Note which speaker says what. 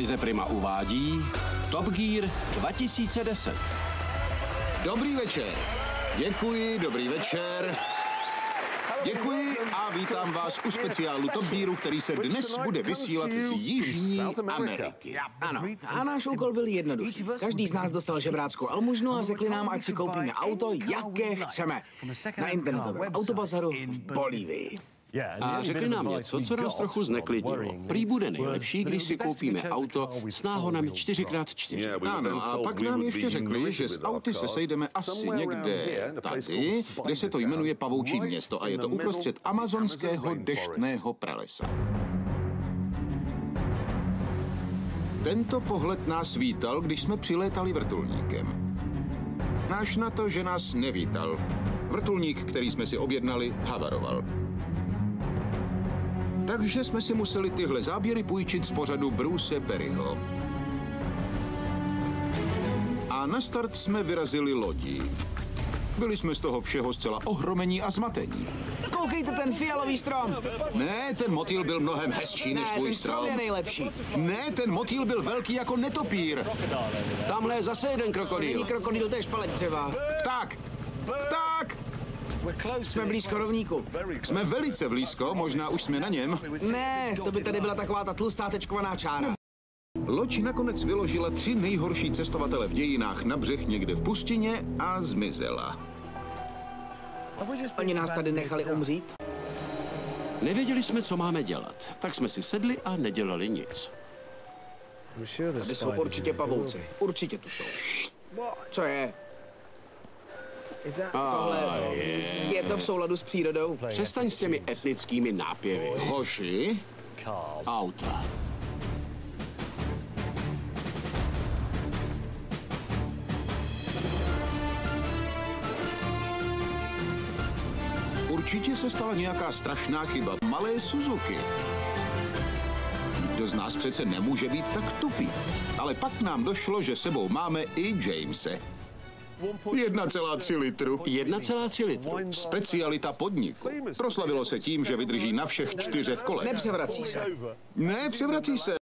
Speaker 1: Televize Prima uvádí Top Gear 2010.
Speaker 2: Dobrý večer. Děkuji, dobrý večer. Děkuji a vítám vás u speciálu Top Gearu, který se dnes bude vysílat z Jižní Ameriky.
Speaker 3: Ano, a náš úkol byl jednoduchý. Každý z nás dostal žebráckou almužnu a řekli nám, ať si koupíme auto, jaké chceme. Na internetovém autobazaru v Bolívii.
Speaker 1: A řekli nám něco, co nás trochu zneklidnilo. Prý bude nejlepší, když si koupíme auto s náhonem 4x4.
Speaker 2: Ano, a pak nám ještě řekli, že s auty se sejdeme asi někde tady, kde se to jmenuje Pavoučí město a je to uprostřed amazonského deštného pralesa. Tento pohled nás vítal, když jsme přilétali vrtulníkem. Náš na to, že nás nevítal. Vrtulník, který jsme si objednali, havaroval. Takže jsme si museli tyhle záběry půjčit z pořadu Bruce Perryho. A na start jsme vyrazili lodí. Byli jsme z toho všeho zcela ohromení a zmatení.
Speaker 3: Koukejte, ten fialový strom!
Speaker 2: Ne, ten motýl byl mnohem hezčí než tvůj
Speaker 3: ten strom je nejlepší.
Speaker 2: Ne, ten motýl byl velký jako netopír.
Speaker 1: Tamhle je zase jeden krokodýl.
Speaker 3: Není krokodýl, to je špalek třeba.
Speaker 2: Tak, tak.
Speaker 3: Jsme blízko rovníku.
Speaker 2: Jsme velice blízko, možná už jsme na něm.
Speaker 3: Ne, to by tady byla taková ta tlustá tečkovaná čára.
Speaker 2: Loď nakonec vyložila 3 nejhorší cestovatele v dějinách na břeh někde v pustině a zmizela.
Speaker 3: Oni nás tady nechali umřít?
Speaker 1: Nevěděli jsme, co máme dělat, tak jsme si sedli a nedělali nic.
Speaker 3: Tady jsou určitě pavouci. Určitě tu jsou. Co je? Tohle je to v souladu s přírodou?
Speaker 1: Přestaň s těmi etnickými nápěvy.
Speaker 2: Hoši,
Speaker 1: Auta.
Speaker 2: určitě se stala nějaká strašná chyba. Malé Suzuki. Nikdo z nás přece nemůže být tak tupý. Ale pak nám došlo, že sebou máme i Jamese. 1,3 litru.
Speaker 1: 1,3 litru.
Speaker 2: Specialita podniku. Proslavilo se tím, že vydrží na všech 4 kolech.
Speaker 3: Nepřevrací se.
Speaker 2: Ne, převrací se.